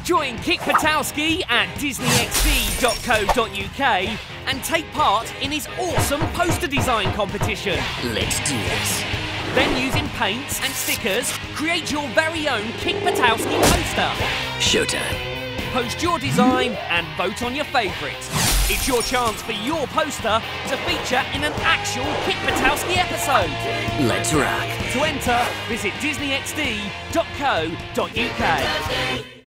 Join Kick Buttowski at disneyxd.co.uk and take part in his awesome poster design competition. Let's do this. Then using paints and stickers, create your very own Kick Buttowski poster. Showtime. Post your design and vote on your favourite. It's your chance for your poster to feature in an actual Kick Buttowski episode. Let's rock. To enter, visit disneyxd.co.uk.